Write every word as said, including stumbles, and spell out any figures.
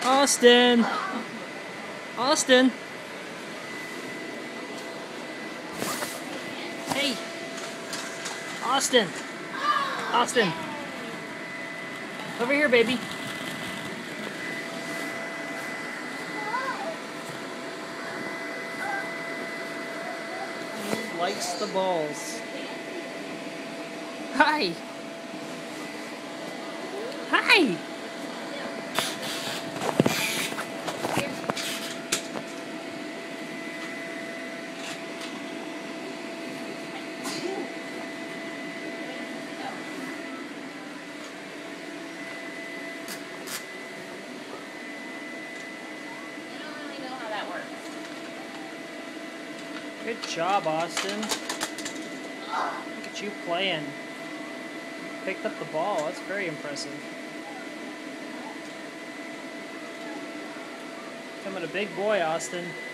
Austin! Austin! Hey! Austin! Austin! Over here, baby. He likes the balls. Hi! Hi! Good job, Austin. Look at you playing. Picked up the ball. That's very impressive. Becoming a big boy, Austin.